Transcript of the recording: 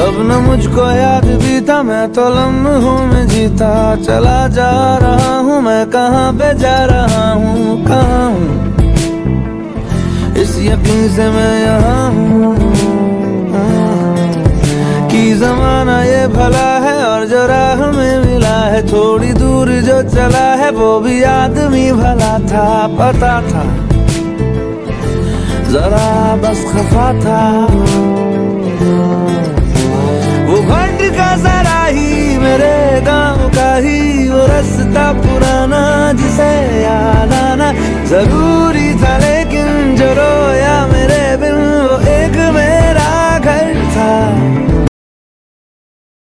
अब न मुझको याद भी था, मैं तो लम्हों में जीता चला जा रहा हूँ। मैं कहाँ पे जा रहा हूँ, कहाँ हूँ, इस यकीन से मैं यहाँ हूँ कि जमाना ये भला है और जो राह में मिला है, थोड़ी दूर जो चला है वो भी आदमी भला था। पता था जरा बस खफा था, वो घंट का जरा ही मेरे गांव का ही वो रास्ता पुराना जिसे याद आना जरूरी था, लेकिन जो रोया